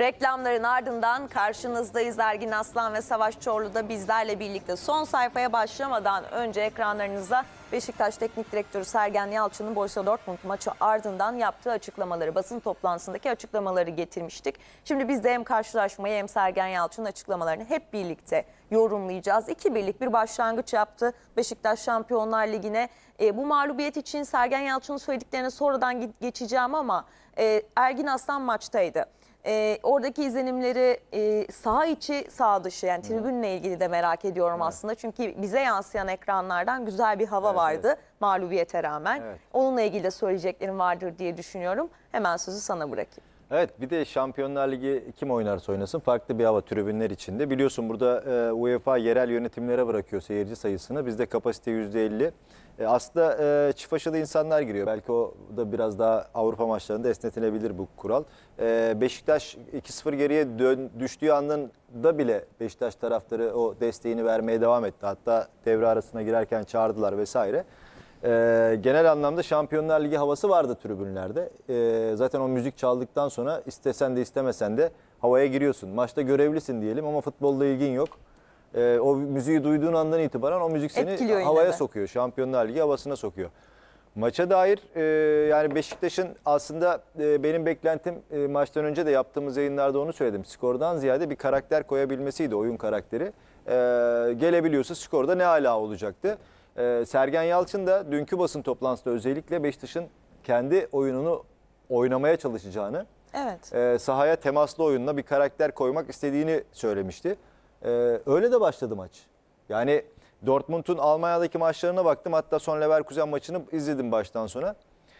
Reklamların ardından karşınızdayız. Ergin Aslan ve Savaş Çorlu da bizlerle birlikte. Son sayfaya başlamadan önce ekranlarınıza Beşiktaş Teknik Direktörü Sergen Yalçın'ın Borussia Dortmund maçı ardından yaptığı açıklamaları, basın toplantısındaki açıklamaları getirmiştik. Şimdi biz de hem karşılaşmayı hem Sergen Yalçın'ın açıklamalarını hep birlikte yorumlayacağız. 2-1'lik bir başlangıç yaptı Beşiktaş Şampiyonlar Ligi'ne. Bu mağlubiyet için Sergen Yalçın'ın söylediklerine sonradan geçeceğim ama Ergin Aslan maçtaydı. Oradaki izlenimleri saha içi, saha dışı, yani tribünle ilgili de merak ediyorum aslında. Çünkü bize yansıyan ekranlardan güzel bir hava vardı mağlubiyete rağmen. Onunla ilgili de söyleyeceklerim vardır diye düşünüyorum. Hemen sözü sana bırakayım. Evet, bir de Şampiyonlar Ligi kim oynarsa oynasın farklı bir hava tribünler içinde. Biliyorsun burada UEFA yerel yönetimlere bırakıyor seyirci sayısını. Bizde kapasite %50. Aslında çift aşılı insanlar giriyor. Belki o da biraz daha Avrupa maçlarında esnetilebilir bu kural. Beşiktaş 2-0 geriye düştüğü anında bile Beşiktaş taraftarı o desteğini vermeye devam etti. Hatta devre arasına girerken çağırdılar vesaire. Genel anlamda Şampiyonlar Ligi havası vardı tribünlerde. Zaten o müzik çaldıktan sonra istesen de istemesen de havaya giriyorsun. Maçta görevlisin diyelim ama futbolla ilgin yok. O müziği duyduğun andan itibaren o müzik seni havaya sokuyor. Şampiyonlar Ligi havasına sokuyor. Maça dair yani Beşiktaş'ın aslında benim beklentim maçtan önce de yaptığımız yayınlarda onu söyledim. Skordan ziyade bir karakter koyabilmesiydi, oyun karakteri. Gelebiliyorsa skorda ne hala olacaktı. Sergen Yalçın da dünkü basın toplantısında özellikle Beşiktaş'ın kendi oyununu oynamaya çalışacağını, sahaya temaslı oyunla bir karakter koymak istediğini söylemişti. Öyle de başladı maç. Yani Dortmund'un Almanya'daki maçlarına baktım. Hatta son Leverkusen maçını izledim baştan sona.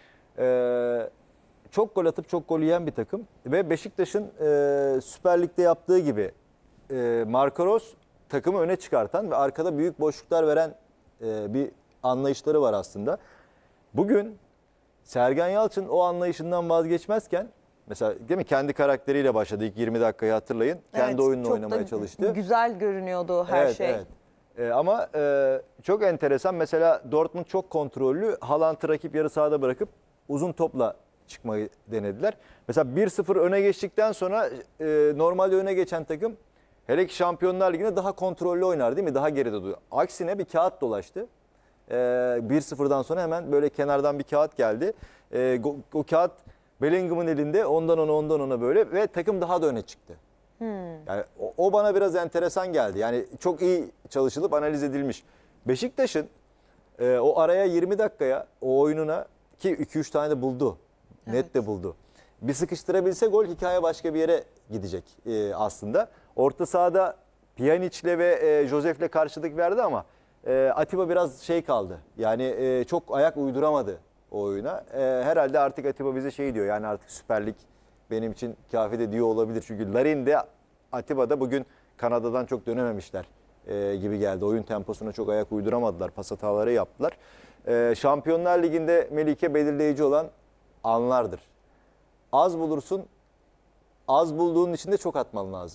Çok gol atıp çok gol yiyen bir takım. Ve Beşiktaş'ın Süper Lig'de yaptığı gibi Marco Rose takımı öne çıkartan ve arkada büyük boşluklar veren bir anlayışları var aslında. Bugün Sergen Yalçın o anlayışından vazgeçmezken, mesela değil mi, kendi karakteriyle başladı. İlk 20 dakikayı hatırlayın. Kendi oyununu oynamaya çalıştı. Güzel görünüyordu her şey. Ama çok enteresan. Mesela Dortmund çok kontrollü. Haaland'ı rakip yarı sahada bırakıp uzun topla çıkmayı denediler. Mesela 1-0 öne geçtikten sonra normalde öne geçen takım, hele ki Şampiyonlar Ligi'nde daha kontrollü oynar değil mi? Daha geride duruyor. Aksine bir kağıt dolaştı. 1-0'dan sonra hemen böyle kenardan bir kağıt geldi. O kağıt Bellingham'ın elinde, ondan ona böyle ve takım daha da öne çıktı. Yani o bana biraz enteresan geldi. Yani çok iyi çalışılıp analiz edilmiş. Beşiktaş'ın o araya 20 dakikaya o oyununa, ki 2-3 tane de buldu. Net de buldu. Bir sıkıştırabilse gol, hikaye başka bir yere gidecek aslında. Orta sahada Pjanic'le ve Josef'le karşılık verdi ama Atiba biraz şey kaldı. Yani çok ayak uyduramadı o oyuna. Herhalde artık Atiba bize şey diyor. Yani artık Süper Lig benim için kafi de diyor olabilir. Çünkü Larin de Atiba da bugün Kanada'dan çok dönememişler gibi geldi. Oyun temposuna çok ayak uyduramadılar. Pas hataları yaptılar. Şampiyonlar Ligi'nde Melike belirleyici olan anlardır. Az bulursun, az bulduğun içinde çok atman lazım.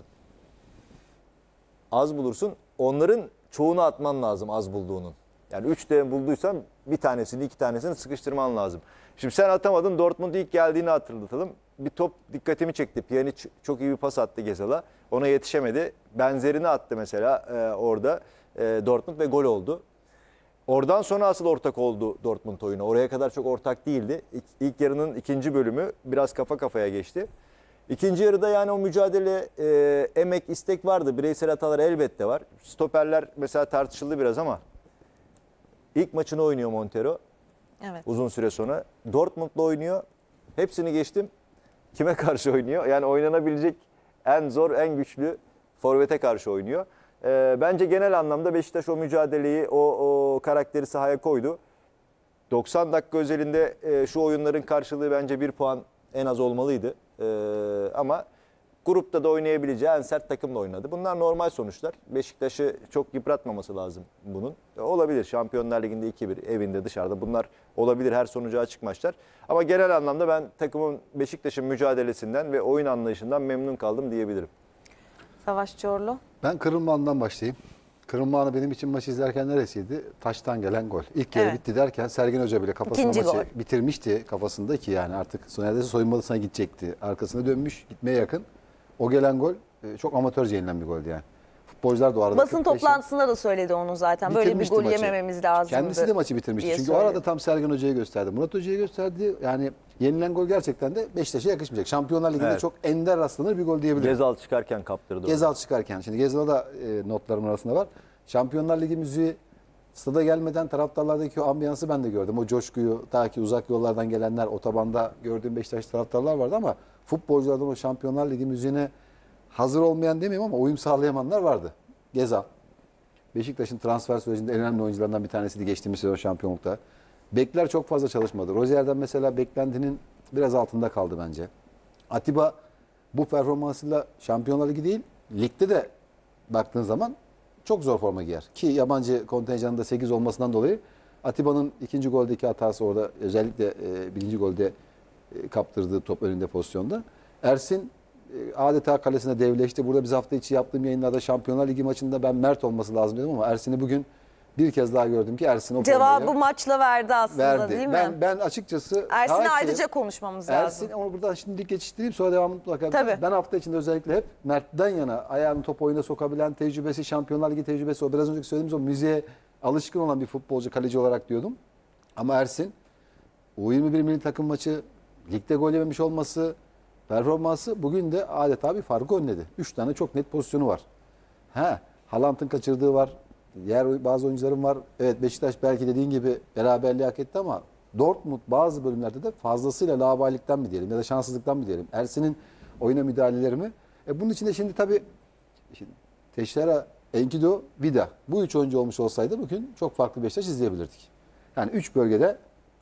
Az bulursun, onların çoğunu atman lazım az bulduğunun. Yani 3 tane bulduysan bir tanesini, 2 tanesini sıkıştırman lazım. Şimdi sen atamadın, Dortmund ilk geldiğini hatırlatalım. Bir top dikkatimi çekti. Pjanic çok iyi bir pas attı Gezal'a. Ona yetişemedi. Benzerini attı mesela orada Dortmund ve gol oldu. Oradan sonra asıl ortak oldu Dortmund oyunu. Oraya kadar çok ortak değildi. İlk yarının ikinci bölümü biraz kafa kafaya geçti. İkinci yarıda yani o mücadele, emek, istek vardı. Bireysel hatalar elbette var. Stoperler mesela tartışıldı biraz ama ilk maçını oynuyor Montero. Uzun süre sonra. Dortmund'la oynuyor. Hepsini geçtim. Kime karşı oynuyor? Yani oynanabilecek en zor, en güçlü forvete karşı oynuyor. Bence genel anlamda Beşiktaş o mücadeleyi, o karakteri sahaya koydu. 90 dakika özelinde şu oyunların karşılığı bence 1 puan en az olmalıydı. Ama grupta da oynayabileceği en sert takımla oynadı. Bunlar normal sonuçlar. Beşiktaş'ı çok yıpratmaması lazım bunun. Olabilir. Şampiyonlar Ligi'nde 2-1, evinde dışarıda. Bunlar olabilir, her sonuca açık maçlar. Ama genel anlamda ben takımın, Beşiktaş'ın mücadelesinden ve oyun anlayışından memnun kaldım diyebilirim. Savaş Çorlu. Ben kırılma anından başlayayım. Kırılma anı benim için maçı izlerken neresiydi? Taçtan gelen gol. İlk yarı bitti derken Sergen Hoca bile kafasında maçı bitirmişti kafasında ki yani artık neredeyse soyunma odasına gidecekti. Arkasına dönmüş, gitmeye yakın. O gelen gol çok amatörce yenilen bir goldü yani. Futbolcular da o arada Basın 45'i toplantısında da söyledi onu zaten. Böyle bir bitirmişti gol maçı. yemememiz lazım. Kendisi de maçı bitirmişti. Çünkü o arada tam Sergen Hoca'ya gösterdi. Murat Hoca'ya gösterdi. Yani yenilen gol gerçekten de Beşiktaş'a yakışmayacak. Şampiyonlar Ligi'nde Evet. çok ender rastlanır bir gol diyebilirim. Gezal çıkarken kaptırdı. onu. Gezal çıkarken. Şimdi Gezal'a da notlarım arasında var. Şampiyonlar Ligi müziği stada gelmeden taraftarlardaki o ambiyansı ben de gördüm. O coşkuyu, ta ki uzak yollardan gelenler, otobanda gördüğüm Beşiktaş taraftarlar vardı ama futbolculardan o Şampiyonlar Ligi müziğine hazır olmayan demeyeyim ama uyum sağlayamayanlar vardı. Gezal. Beşiktaş'ın transfer sürecinde en önemli oyuncularından bir tanesiydi geçtiğimiz sezon şampiyonlukta. Bekler çok fazla çalışmadı. Rozier'den mesela beklentinin biraz altında kaldı bence. Atiba bu performansıyla Şampiyonlar Ligi değil, ligde de baktığın zaman çok zor forma giyer. Ki yabancı kontenjanında 8 olmasından dolayı Atiba'nın ikinci goldeki hatası orada özellikle birinci golde kaptırdığı top önünde pozisyonda. Ersin adeta kalesine devleşti. Burada biz hafta içi yaptığım yayınlarda Şampiyonlar Ligi maçında ben Mert olması lazım dedim ama Ersin'i bugün bir kez daha gördüm ki Ersin o Cevabı formayı maçla verdi aslında verdi. değil mi? Ben açıkçası Ersin'le ta ki ayrıca konuşmamız lazım. Ersin onu buradan şimdilik geçiştireyim sonra devamını mutlaka. Tabii. Ben hafta içinde özellikle hep Mert'ten yana ayağını top oyuna sokabilen tecrübesi, Şampiyonlar Ligi tecrübesi, o biraz önceki söylediğimiz o müziğe alışkın olan bir futbolcu, kaleci olarak diyordum. Ama Ersin U21 milli takım maçı, ligde gol yememiş olması, performansı bugün de adeta bir farkı önledi. 3 tane çok net pozisyonu var. Haaland'ın kaçırdığı var. Diğer bazı oyuncuların var. Evet, Beşiktaş belki dediğin gibi beraberliği hak etti ama Dortmund bazı bölümlerde de fazlasıyla laubalilikten mi diyelim ya da şanssızlıktan mı diyelim. Ersin'in oyuna müdahaleleri mi? Bunun için de şimdi tabii Teixeira, Enkidu, Vida. Bu 3 oyuncu olmuş olsaydı bugün çok farklı Beşiktaş izleyebilirdik. Yani 3 bölgede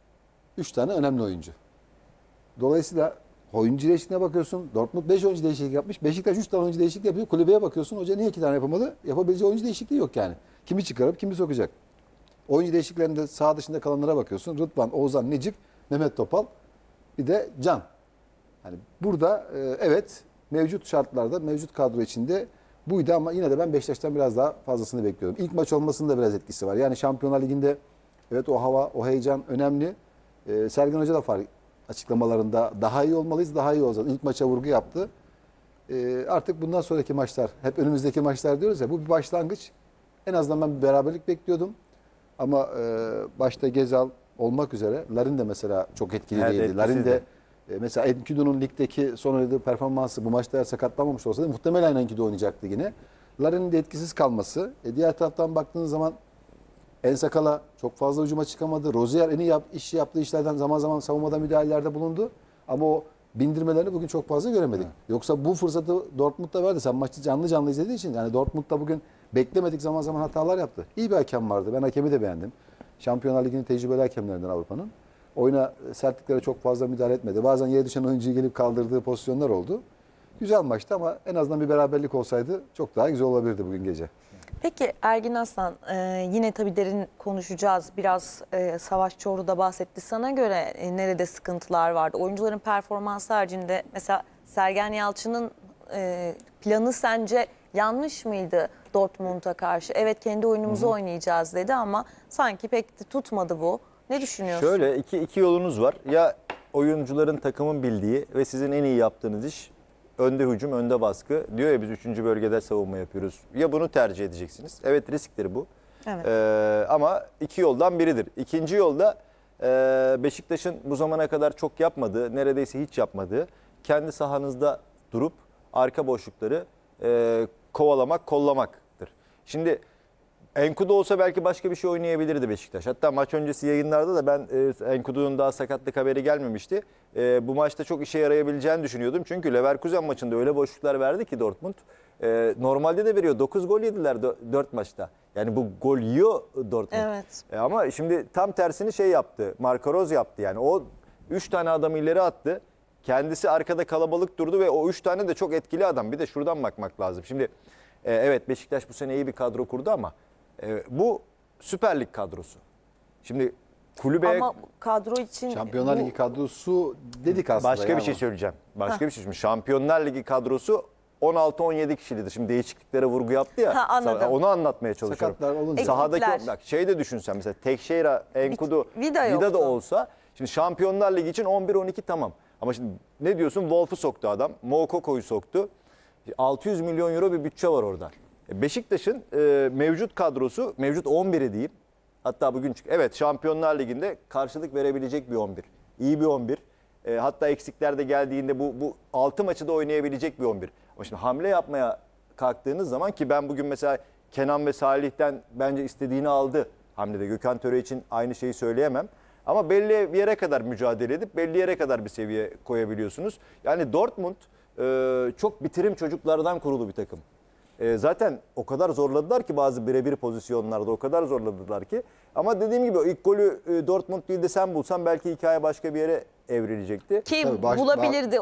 3 tane önemli oyuncu. Dolayısıyla oyuncu değişikliğine bakıyorsun. Dortmund 5 oyuncu değişiklik yapmış. Beşiktaş 3 tane oyuncu değişiklik yapıyor. Kulübeye bakıyorsun. Hoca niye 2 tane yapamadı? Yapabileceği oyuncu değişikliği yok yani. Kimi çıkarıp kimi sokacak? Oyuncu değişikliklerinde sağ dışında kalanlara bakıyorsun. Rıdvan, Oğuzhan, Necip, Mehmet Topal, bir de Can. Yani burada evet mevcut şartlarda, mevcut kadro içinde buydu ama yine de ben Beşiktaş'tan biraz daha fazlasını bekliyorum. İlk maç olmasının da biraz etkisi var. Yani Şampiyonlar Ligi'nde evet o hava, o heyecan önemli. Sergen Hoca da açıklamalarında daha iyi olmalıyız, daha iyi olacağız. İlk maça vurgu yaptı. Artık bundan sonraki maçlar, hep önümüzdeki maçlar diyoruz ya, bu bir başlangıç. En azından ben bir beraberlik bekliyordum. Ama başta Gezal olmak üzere, Larin de mesela çok etkili Evet, değildi. Larin de etkisizdi. mesela Enkidu'nun ligdeki son oynadığı performansı bu maçta eğer sakatlanmamış olsaydı muhtemelen Enkidu oynayacaktı yine. Larin'in de etkisiz kalması. Diğer taraftan baktığınız zaman Ensakala çok fazla hücuma çıkamadı. Rozier en iyi yaptığı işlerden zaman zaman savunmada müdahalelerde bulundu. Ama o bindirmelerini bugün çok fazla göremedik. Yoksa bu fırsatı Dortmund'da verdi. Sen maçı canlı canlı izlediğin için yani Dortmund'da bugün beklemedik zaman zaman hatalar yaptı. İyi bir hakem vardı. Ben hakemi de beğendim. Şampiyonlar Ligi'nin tecrübeli hakemlerinden Avrupa'nın. Oyuna sertliklere çok fazla müdahale etmedi. Bazen yere düşen oyuncuyu gelip kaldırdığı pozisyonlar oldu. Güzel maçtı ama en azından bir beraberlik olsaydı çok daha güzel olabilirdi bugün gece. Peki Ergin Aslan, yine tabii derin konuşacağız. Biraz Savaş Çorlu da bahsetti. Sana göre nerede sıkıntılar vardı? Oyuncuların performansı haricinde mesela Sergen Yalçın'ın planı sence yanlış mıydı Dortmund'a karşı? Evet, kendi oyunumuzu oynayacağız dedi ama sanki pek de tutmadı bu. Ne düşünüyorsun? Şöyle iki yolunuz var. Ya oyuncuların, takımın bildiği ve sizin en iyi yaptığınız iş önde hücum, önde baskı. Diyor ya biz 3. bölgede savunma yapıyoruz. Ya bunu tercih edeceksiniz. Evet, risktir bu. Evet. Ama iki yoldan biridir. İkinci yolda Beşiktaş'ın bu zamana kadar çok yapmadığı, neredeyse hiç yapmadığı, kendi sahanızda durup arka boşlukları kovalamak, kollamaktır. Şimdi Enkudu olsa belki başka bir şey oynayabilirdi Beşiktaş. Hatta maç öncesi yayınlarda da ben Enkudu'nun daha sakatlık haberi gelmemişti. Bu maçta çok işe yarayabileceğini düşünüyordum. Çünkü Leverkusen maçında öyle boşluklar verdi ki Dortmund. Normalde de veriyor. 9 gol yediler 4 maçta. Yani bu gol yiyor Dortmund. Evet. Ama şimdi tam tersini yaptı. Marco Rose yaptı. Yani o 3 tane adam ileri attı. Kendisi arkada kalabalık durdu ve o 3 tane de çok etkili adam. Bir de şuradan bakmak lazım. Şimdi evet, Beşiktaş bu sene iyi bir kadro kurdu ama bu Süper Lig kadrosu. Şimdi kulübe Ama kadro için Şampiyonlar bu- Ligi kadrosu dedik aslında. başka ya bir şey ama. söyleyeceğim. Başka bir şey. Şimdi Şampiyonlar Ligi kadrosu 16-17 kişiydi. Şimdi değişikliklere vurgu yaptı ya. Ha, anladım. Onu anlatmaya çalışıyorum. Sakatlar olunca. Sahadaki Eksikler. bak de düşünsen mesela Teixeira, Enkudu, Vida Vida da yoktu. olsa şimdi Şampiyonlar Ligi için 11-12 tamam. Ama şimdi ne diyorsun? Wolf'u soktu adam. Moukoko'yu soktu. 600 milyon euro bir bütçe var orada. Beşiktaş'ın mevcut kadrosu, mevcut 11'i diyeyim. Hatta bugün evet Şampiyonlar Ligi'nde karşılık verebilecek bir 11. İyi bir 11. Hatta eksikler de geldiğinde bu 6 maçı da oynayabilecek bir 11. Ama şimdi hamle yapmaya kalktığınız zaman ki ben bugün mesela Kenan ve Salih'ten bence istediğini aldı hamlede. Gökhan Töre için aynı şeyi söyleyemem. Ama belli bir yere kadar mücadele edip belli yere kadar bir seviye koyabiliyorsunuz. Yani Dortmund çok bitirim çocuklardan kurulu bir takım. Zaten o kadar zorladılar ki bazı birebir pozisyonlarda o kadar zorladılar ki. Ama dediğim gibi ilk golü Dortmund değil de sen bulsan belki hikaye başka bir yere evrilecekti. Ki Tabii bulabilirdi.